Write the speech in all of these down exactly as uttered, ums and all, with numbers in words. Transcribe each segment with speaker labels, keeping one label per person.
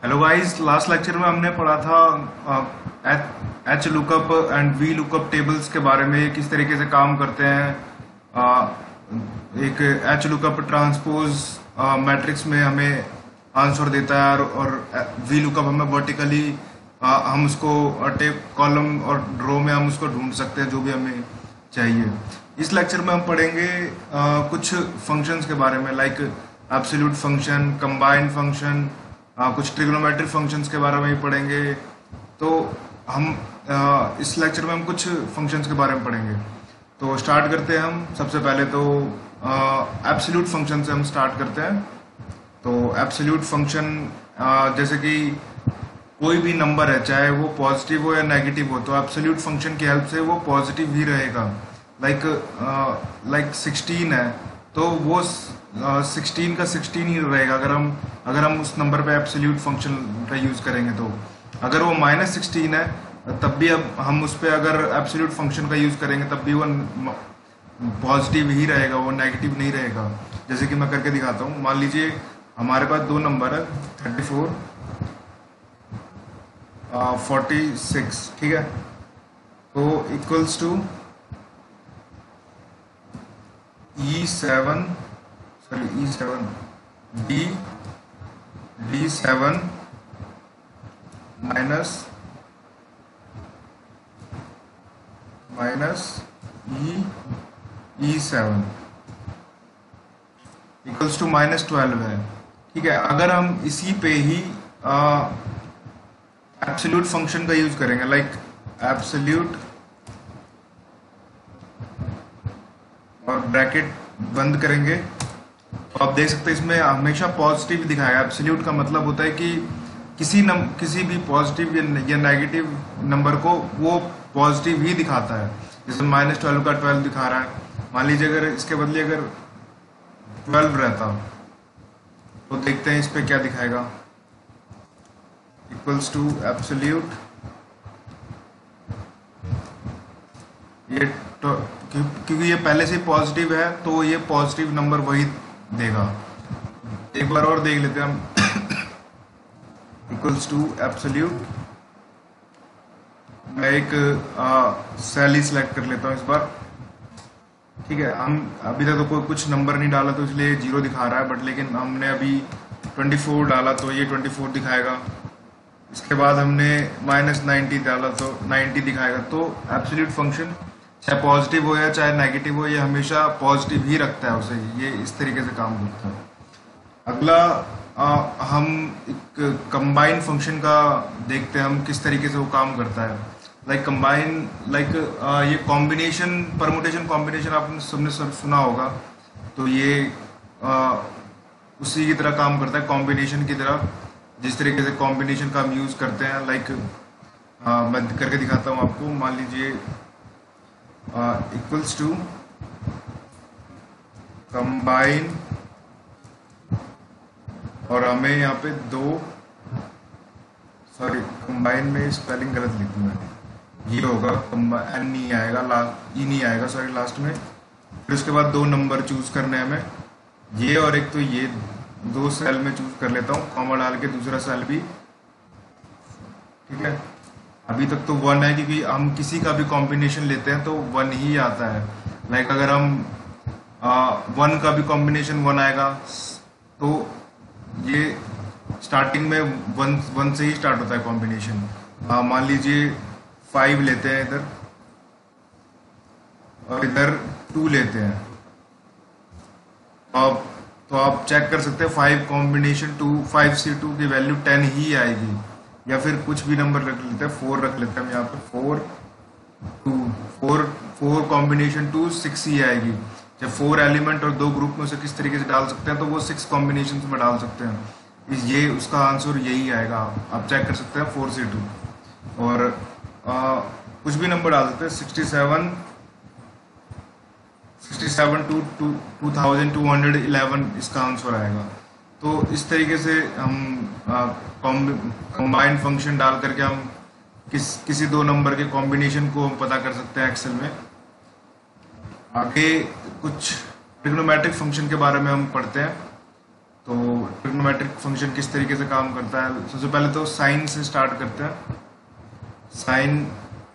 Speaker 1: Hello guys, last lecture में हमने पढ़ा था H lookup and V lookup tables के बारे में, किस तरीके से काम करते हैं। अ, एक एच लुकअप ट्रांसपोज मैट्रिक्स में हमें आंसर देता है, और, और वी लुकअप हमें वर्टिकली हम उसको टेप कॉलम और रो में हम उसको ढूंढ सकते हैं जो भी हमें चाहिए। इस लेक्चर में हम पढ़ेंगे अ, कुछ फंक्शंस के बारे में, like absolute function, combined function, आ, कुछ ट्रिग्नोमेट्रिक फंक्शंस के बारे में ही पढ़ेंगे। तो हम आ, इस लेक्चर में हम कुछ फंक्शंस के बारे में पढ़ेंगे। तो स्टार्ट करते हैं हम। सबसे पहले तो एब्सोल्यूट फंक्शन से हम स्टार्ट करते हैं। तो एब्सोल्यूट फंक्शन जैसे कि कोई भी नंबर है, चाहे वो पॉजिटिव हो या नेगेटिव हो, तो एब्सोल्यूट फंक्शन की हेल्प से वो पॉजिटिव ही रहेगा। लाइक लाइक सिक्सटीन है तो वो सिक्सटीन का सिक्सटीन ही रहेगा अगर हम अगर हम उस नंबर पे एब्सोल्यूट फंक्शन का यूज करेंगे। तो अगर वो माइनस सिक्सटीन है तब भी अब हम उस पर अगर एब्सोल्यूट फंक्शन का यूज करेंगे तब भी वो पॉजिटिव ही रहेगा, वो नेगेटिव नहीं रहेगा। जैसे कि मैं करके दिखाता हूँ। मान लीजिए हमारे पास दो नंबर है, थर्टी फोर फोर्टी सिक्स, ठीक है। तो equals to E seven sorry E seven D D seven minus minus E E seven equals to minus twelve है, ठीक है। अगर हम इसी पे ही एब्सोल्यूट फंक्शन का यूज करेंगे, लाइक एब्सोल्यूट और ब्रैकेट बंद करेंगे, तो आप देख सकते हैं इसमें हमेशा पॉजिटिव दिखाएगा। एब्सोल्यूट का मतलब होता है कि किसी नम किसी भी पॉजिटिव या नेगेटिव नंबर को वो पॉजिटिव ही दिखाता है। जैसे माइनस ट्वेल्व का ट्वेल्व दिखा रहा है। मान लीजिए अगर इसके बदले अगर ट्वेल्व रहता तो देखते हैं इस पे क्या दिखाएगा। इक्वल्स टू एब्सोल्यूट, ये तो क्योंकि ये पहले से पॉजिटिव है तो ये पॉजिटिव नंबर वही देगा। एक बार और देख लेते हैं हम। इक्वल्स टू एब्सोल्यूट, मैं एक सेल ही सिलेक्ट कर लेता हूँ इस बार, ठीक है। हम अभी तक तो कोई कुछ नंबर नहीं डाला तो इसलिए जीरो दिखा रहा है, बट लेकिन हमने अभी ट्वेंटी फोर डाला तो ये ट्वेंटी फोर दिखाएगा। इसके बाद हमने माइनस नाइन्टी डाला तो नाइन्टी दिखाएगा। तो एब्सोल्यूट फंक्शन चाहे पॉजिटिव हो या चाहे नेगेटिव हो, ये हमेशा पॉजिटिव ही रखता है उसे। ये इस तरीके से काम करता है। अगला आ, हम एक कंबाइन फंक्शन का देखते हैं, हम किस तरीके से वो काम करता है। लाइक कंबाइन, लाइक ये कॉम्बिनेशन, परमुटेशन कॉम्बिनेशन आपने सबने सब सुना होगा। तो ये आ, उसी की तरह काम करता है, कॉम्बिनेशन की तरह। जिस तरीके से कॉम्बिनेशन का हम यूज करते हैं, लाइक मैं करके दिखाता हूँ आपको। मान लीजिए इक्वल्स टू कंबाइन, और हमें यहाँ पे दो, सॉरी कंबाइन में स्पेलिंग गलत लिखी मैंने, ये होगा एन नहीं आएगा, लास्ट ई नहीं आएगा, सॉरी लास्ट में। फिर उसके बाद दो नंबर चूज करने हैं हमें, ये और एक, तो ये दो सेल में चूज कर लेता हूँ, कॉमा डाल के दूसरा सेल भी, ठीक है। अभी तक तो वन है क्योंकि हम किसी का भी कॉम्बिनेशन लेते हैं तो वन ही आता है। लाइक अगर हम वन का भी कॉम्बिनेशन वन आएगा तो ये स्टार्टिंग में वन वन से ही स्टार्ट होता है कॉम्बिनेशन। मान लीजिए फाइव लेते हैं इधर और इधर टू लेते हैं, तो आप तो आप चेक कर सकते हैं फाइव कॉम्बिनेशन टू, फाइव से टू की वैल्यू टेन ही आएगी। या फिर कुछ भी नंबर रख लेते हैं, फोर रख लेते हैं हम यहाँ पे, four two, four four combination two six ही आएगी। जब फोर एलिमेंट और दो ग्रुप में उसे किस तरीके से डाल सकते हैं तो वो सिक्स कॉम्बिनेशन में डाल सकते हैं। इस ये उसका आंसर यही आएगा। आप चेक कर सकते हैं फोर से टू, और आ, कुछ भी नंबर डाल सकते हैं, sixty seven sixty seven two two two thousand two hundred eleven इसका आंसर आएगा। तो इस तरीके से हम कंबाइंड फंक्शन डाल करके हम किस किसी दो नंबर के कॉम्बिनेशन को हम पता कर सकते हैं एक्सेल में। आगे कुछ ट्रिग्नोमेट्रिक फंक्शन के बारे में हम पढ़ते हैं। तो ट्रिग्नोमेट्रिक फंक्शन किस तरीके से काम करता है, सबसे पहले तो साइन से स्टार्ट करते हैं। साइन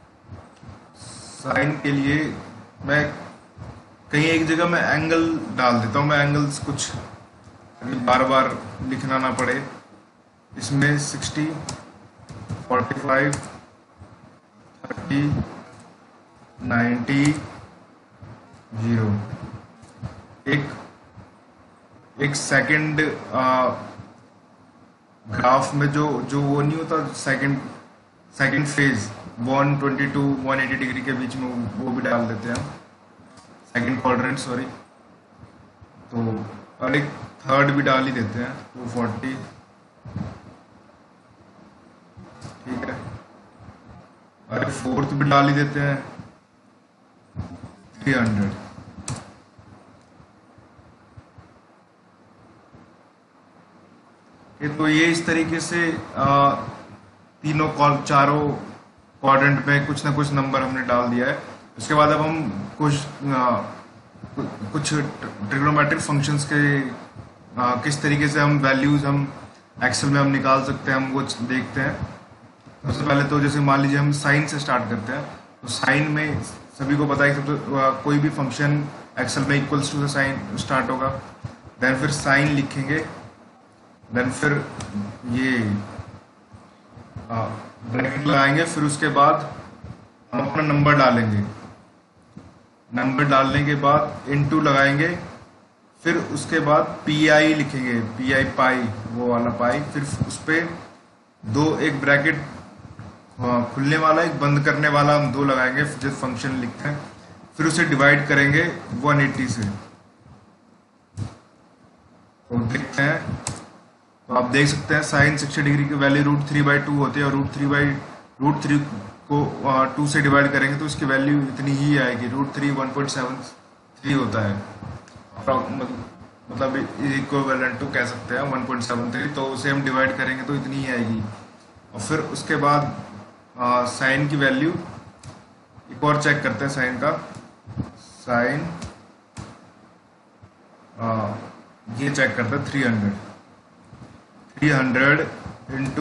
Speaker 1: साइन के लिए मैं कहीं एक जगह मैं एंगल डाल देता हूँ, मैं एंगल्स कुछ बार बार लिखना ना पड़े। इसमें sixty, forty five, thirty, ninety, zero. एक एक सेकंड ग्राफ में जो जो वो नहीं होता second second phase one twenty two one eighty degree के बीच में, वो भी डाल देते हैं, सेकंड क्वाड्रेंट सॉरी। तो और एक थर्ड भी डाल ही देते हैं, टू फोर्टी, ठीक है। और फोर्थ भी डाल ही देते हैं, थ्री हंड्रेड। ये तो ये इस तरीके से आ, तीनों कॉल चारों क्वाड्रेंट में कुछ ना कुछ नंबर हमने डाल दिया है। उसके बाद अब हम कुछ आ, कुछ ट्रिग्नोमेट्रिक फंक्शंस के आ, किस तरीके से हम वैल्यूज हम एक्सेल में हम निकाल सकते हैं, हम वो देखते हैं। सबसे पहले तो जैसे मान लीजिए हम साइन से स्टार्ट करते हैं, तो साइन में सभी को पता है कि सबसे कोई भी फंक्शन एक्सेल में इक्वल्स टू से साइन स्टार्ट होगा। देन फिर साइन लिखेंगे, देन फिर ये ब्रैकेट लगाएंगे, फिर उसके बाद हम अपना नंबर डालेंगे। नंबर डालने के बाद इनटू लगाएंगे, फिर उसके बाद पी आई लिखेंगे, पी आई पाई, वो वाला पाई। फिर उस पर दो, एक ब्रैकेट खुलने वाला एक बंद करने वाला, हम दो लगाएंगे जो फंक्शन लिखते हैं। फिर उसे डिवाइड करेंगे वन एटी से। तो देखते हैं, तो आप देख सकते हैं साइन सिक्सटी डिग्री की value root three by two होती है, और root three by root three को टू से डिवाइड करेंगे तो इसकी वैल्यू इतनी ही आएगी। Root three one point seven three होता है, मतलब इक्विवेलेंट टू कह सकते हैं वन पॉइंट सेवन थ्री। तो उसे हम डिवाइड करेंगे तो इतनी ही आएगी। और फिर उसके बाद साइन की वैल्यू एक और चेक करते हैं साइन का। साइन ये चेक करते हैं three hundred three hundred into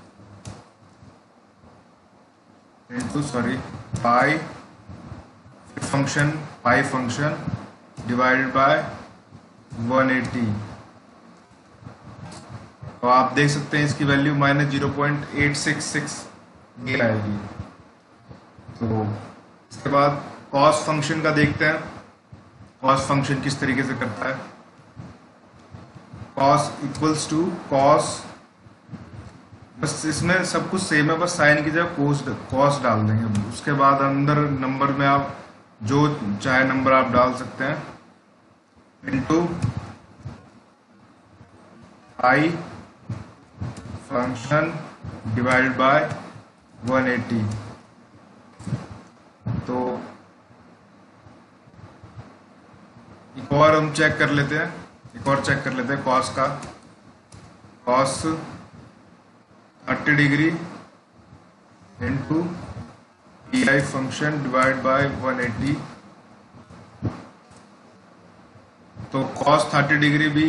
Speaker 1: into sorry pi function pi function divided by one eighty. तो आप देख सकते हैं इसकी value minus zero point eight six six ये आएगी। तो इसके बाद कॉस फंक्शन का देखते हैं, कॉस फंक्शन किस तरीके से करता है। कॉस इक्वल्स टू कॉस, बस इसमें सब कुछ सेम है, बस साइन की जगह कोस कॉस डाल देंगे। उसके बाद अंदर नंबर में आप जो चाहे नंबर आप डाल सकते हैं, into I function divided by one eighty. तो एक और हम चेक कर लेते हैं, एक और चेक कर लेते हैं कॉस का। Cos thirty degree into P I function divide by one eighty. तो कॉस थर्टी डिग्री भी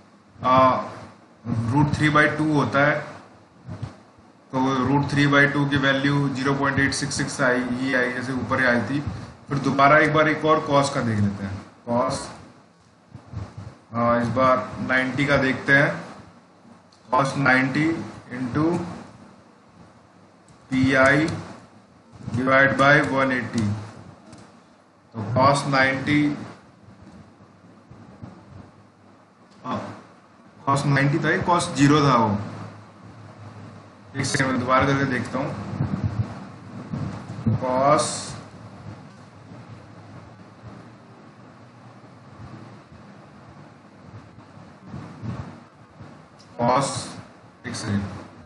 Speaker 1: रूट थ्री बाई टू होता है। तो रूट थ्री बाई टू की value zero point eight six six आई ही आई, जैसे ऊपर ही आई थी। फिर दोबारा एक बार एक और कॉस का देख लेते हैं। कॉस इस बार नाइन्टी का देखते हैं। Cos ninety into P I divide by one eighty. तो कॉस नाइन्टी कॉस नाइन्टी था, कॉस जीरो था वो। एक सेकंड में दोबारा करके देखता हूँ। कॉस कॉस एक second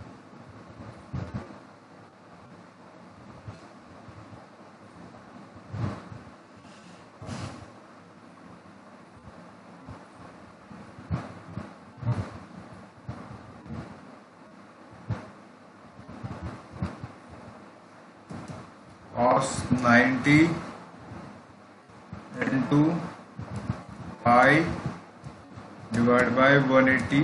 Speaker 1: cos ninety into pi divided divide by one eighty,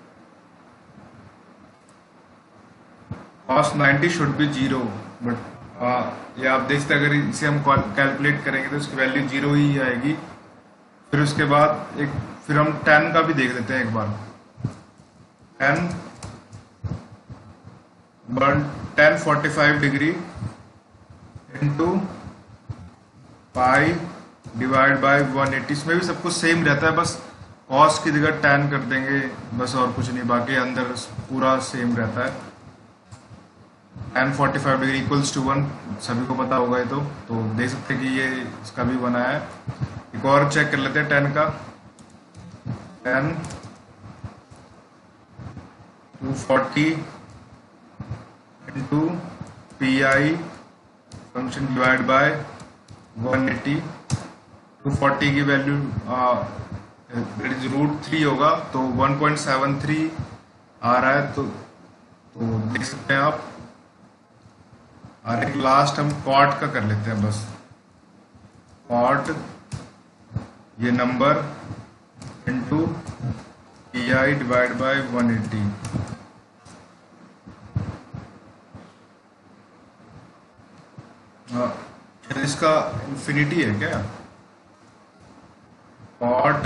Speaker 1: cos ninety should be zero, but ये आप देखते अगर इसे हम कैलकुलेट करेंगे तो इसकी वैल्यू जीरो ही आएगी। फिर उसके बाद एक फिर हम टेन का भी देख लेते हैं एक बार। Tan one tan forty five degree into pi divide by one eighty, इसमें भी सब कुछ सेम रहता है, बस कॉस की जगह टेन कर देंगे बस, और कुछ नहीं, बाकी अंदर पूरा सेम रहता है। Tan forty five degree equals to one, सभी को पता होगा ये तो तो देख सकते हैं कि ये इसका भी बना है। एक और चेक कर लेते हैं टेन का। Tan two forty into P I function divide by one eighty, two forty की value it is root three होगा तो वन पॉइंट सेवन थ्री आ रहा है, तो तो देख सकते हैं आप। और एक लास्ट हम कॉट का कर लेते हैं बस। कॉट ये number into P I divide by one eighty. हाँ, इसका इन्फिनिटी है क्या? कॉट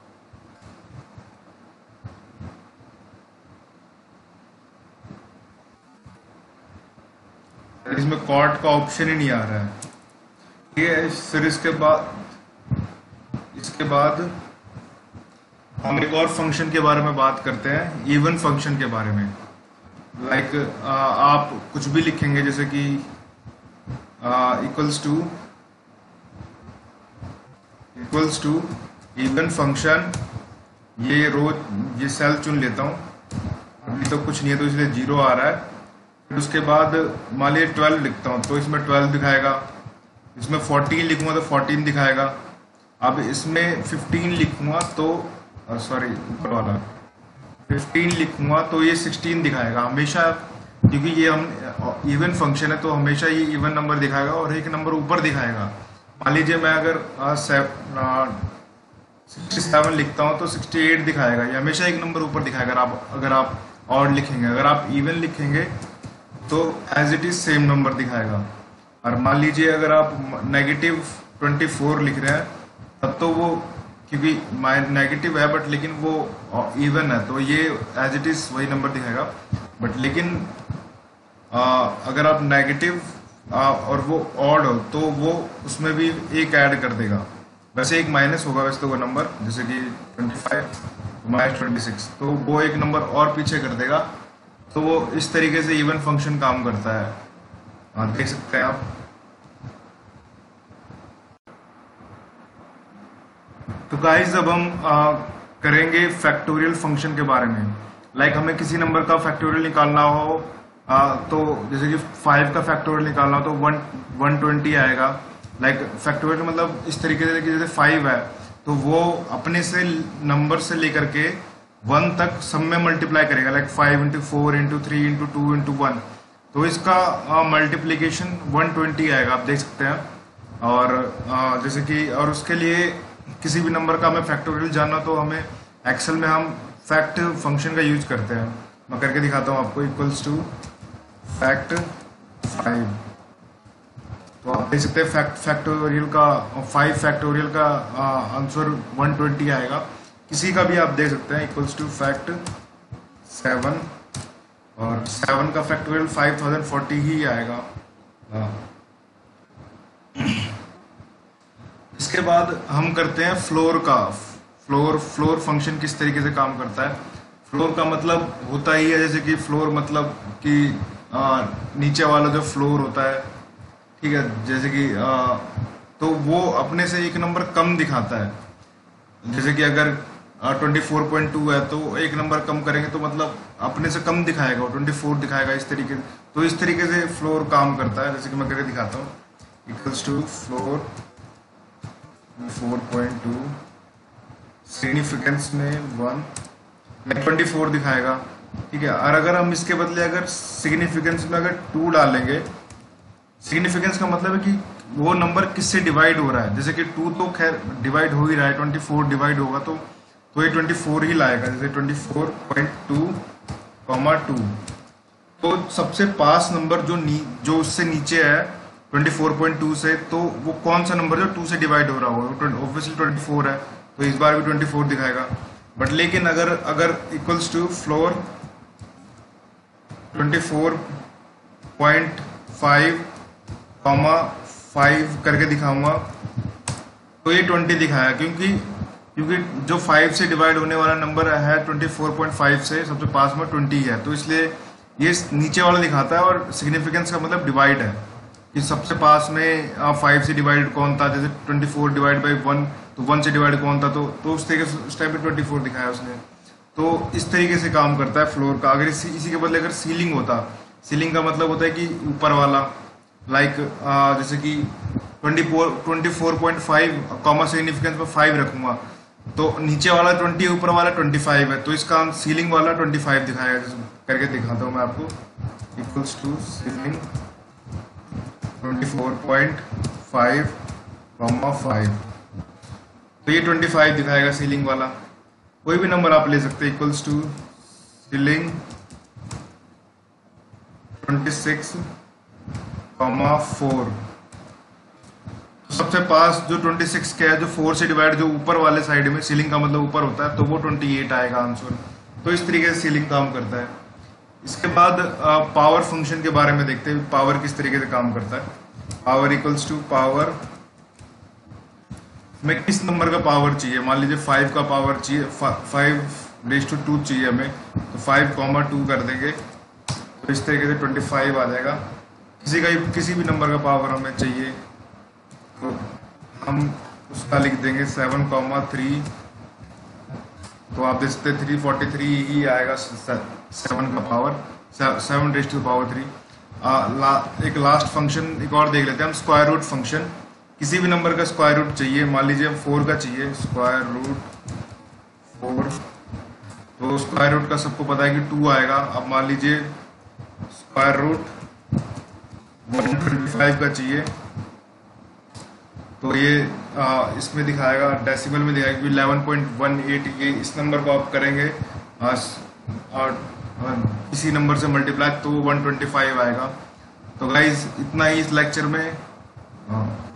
Speaker 1: इसमें कॉट का ऑप्शन ही नहीं आ रहा है। ठीक है, फिर इसके बाद इसके बाद हम एक और फंक्शन के बारे में बात करते हैं, इवन फंक्शन के बारे में। लाइक like, आप कुछ भी लिखेंगे जैसे कि equals to equals to even function, ये रो ये सेल चुन लेता हूँ, अभी तो कुछ नहीं है तो इसलिए जीरो आ रहा है। फिर उसके बाद मान लीजिए ट्वेल्व लिखता हूँ तो इसमें ट्वेल्व दिखाएगा, इसमें फोर्टीन लिखूंगा तो फोर्टीन दिखाएगा। अब इसमें फिफ्टीन लिखूंगा तो सॉरी ऊपर वाला फिफ्टीन लिखूंगा तो ये सिक्सटीन दिखाएगा हमेशा, क्योंकि ये हम इवन फंक्शन है तो हमेशा ये इवन नंबर दिखाएगा और एक नंबर ऊपर दिखाएगा। मान लीजिए मैं अगर सिक्सटी सेवन लिखता हूँ तो सिक्सटी एट दिखाएगा, ये हमेशा एक नंबर ऊपर दिखाएगा। आप अगर आप और लिखेंगे, अगर आप इवन लिखेंगे तो as it is same number दिखाएगा। और मान लीजिए अगर आप नेगेटिव ट्वेंटी फोर लिख रहे हैं तब तो वो, क्योंकि नेगेटिव है बट लेकिन वो इवन है तो ये एज इट इज वही नंबर दिखाएगा। बट लेकिन आ, अगर आप नेगेटिव और वो ऑड हो तो वो उसमें भी एक ऐड कर देगा। वैसे एक माइनस होगा वैसे तो वो नंबर, जैसे कि twenty five minus twenty six, तो वो एक नंबर और पीछे कर देगा। तो वो इस तरीके से इवन फंक्शन काम करता है, हाँ देख सकते हैं आप। तो गाइस अब हम आ, करेंगे फैक्टोरियल फंक्शन के बारे में। लाइक हमें किसी नंबर का फैक्टोरियल निकालना हो आ, तो जैसे कि फाइव का फैक्टोरियल निकालना हो तो वन वन ट्वेंटी आएगा। लाइक फैक्टोरियल मतलब इस तरीके से कि जैसे फाइव है तो वो अपने से नंबर से लेकर के वन तक सब में मल्टीप्लाई करेगा। Like five into four into three into two into one, तो इसका मल्टीप्लीकेशन वन ट्वेंटी आएगा, आप देख सकते हैं। और आ, जैसे कि और उसके लिए किसी भी नंबर का हमें फैक्टोरियल जानना तो हमें एक्सेल में हम फैक्ट फंक्शन का यूज करते हैं। मैं करके दिखाता हूँ आपको। इक्वल्स टू फैक्ट फाइव, तो आप देख सकते हैं फैक्ट फैक्टोरियल का फाइव फैक्टोरियल का आंसर वन ट्वेंटी आएगा। किसी का भी आप देख सकते हैं। इक्वल्स टू फैक्ट सेवन, और सेवन का फैक्टोरियल फाइव थाउजेंड फोर्टी ही आएगा। इसके बाद हम करते हैं फ्लोर का। फ्लोर फ्लोर फंक्शन किस तरीके से काम करता है। फ्लोर का मतलब होता ही है जैसे कि फ्लोर मतलब कि आ, नीचे वाला जो फ्लोर होता है, ठीक है, जैसे कि आ, तो वो अपने से एक नंबर कम दिखाता है। जैसे कि अगर ट्वेंटी फोर पॉइंट टू है तो एक नंबर कम करेंगे तो मतलब अपने से कम दिखाएगा, ट्वेंटी फोर दिखाएगा इस तरीके से। तो इस तरीके से फ्लोर काम करता है। जैसे कि मैं करके दिखाता हूँ। Equals to floor four point two, significance में वन, ट्वेंटी फोर दिखाएगा, ठीक है। और अगर हम इसके बदले अगर सिग्निफिकेंस में अगर टू डालेंगे, सिग्निफिकेंस का मतलब है कि वो नंबर किससे डिवाइड हो रहा है। जैसे कि टू तो खैर डिवाइड हो ही रहा है, ट्वेंटी फोर डिवाइड होगा तो तो ये ट्वेंटी फोर ही लाएगा, जैसे twenty four point two comma two. तो सबसे पास नंबर जो नी जो उससे नीचे है ट्वेंटी फोर पॉइंट टू से, तो वो कौन सा नंबर जो टू से डिवाइड हो रहा होगा, ऑब्वियसली ट्वेंटी फोर है, तो इस बार भी ट्वेंटी फोर दिखाएगा। बट लेकिन अगर अगर equals to floor twenty four point five comma five करके दिखाऊंगा तो ये ट्वेंटी दिखाया, क्योंकि क्योंकि जो फाइव से डिवाइड होने वाला नंबर है ट्वेंटी फोर पॉइंट फाइव से सबसे पास में ट्वेंटी है, तो इसलिए ये नीचे वाला दिखाता है। और सिग्निफिकेंस का मतलब डिवाइड है कि सबसे पास में फाइव से डिवाइड कौन था, जैसे twenty four divide by one, तो वन से डिवाइड कौन था, तो तो उस तरीके से उस टाइम पे ट्वेंटी फोर दिखाया उसने। तो इस तरीके से काम करता है फ्लोर का। अगर इसी इसी के बदले अगर सीलिंग होता, सीलिंग का मतलब होता है कि ऊपर वाला, लाइक जैसे कि twenty four twenty four point five comma significance में फाइव रखूंगा, तो नीचे वाला ट्वेंटी ऊपर वाला ट्वेंटी फाइव है, तो इसका सीलिंग वाला ट्वेंटी फाइव दिखाएगा। जैसे करके दिखाता हूँ मैं आपको, equals to ceiling twenty four point five comma five, तो ये ट्वेंटी फाइव दिखाएगा सीलिंग वाला। कोई भी नंबर आप ले सकते हैं, equals to ceiling twenty six comma four. सबसे पास जो ट्वेंटी सिक्स का है, जो फोर से डिवाइड जो ऊपर वाले साइड में, सीलिंग का मतलब ऊपर होता है, तो वो ट्वेंटी एट आएगा आंसर। तो इस तरीके से सीलिंग काम करता है। इसके बाद पावर फंक्शन के बारे में देखते हैं, पावर किस तरीके से काम करता है। पावर इक्वल्स टू पावर में किस नंबर का पावर चाहिए, मान लीजिए फाइव का पावर चाहिए, फाइव रेज टू टू चाहिए हमें, तो फाइव कॉमा टू कर देंगे, तो इस तरीके से ट्वेंटी फाइव आ जाएगा। किसी का किसी भी नंबर का पावर हमें चाहिए तो हम उसका लिख देंगे सेवन कॉमा थ्री, तो आप देख सकते हैं थ्री फोर्टी थ्री ही आएगा सेवन का power, seven raise to power three. ला, एक लास्ट फंक्शन एक और देख लेते हैं हम, स्क्वायर रूट फंक्शन। किसी भी नंबर का स्क्वायर रूट चाहिए, मान लीजिए हम फोर का चाहिए, स्क्वायर रूट फोर, तो स्क्वायर रूट का सबको पता है कि टू आएगा। अब मान लीजिए square root one twenty five का चाहिए, तो ये आ, इसमें दिखाएगा, डेसिमल में दिखाएगा कि इलेवन पॉइंट वन एट। ये इस नंबर को आप करेंगे आ, आ, आ, इसी नंबर से मल्टीप्लाई, तो वन ट्वेंटी फाइव आएगा। तो गाइज इतना ही इस लेक्चर में। आ,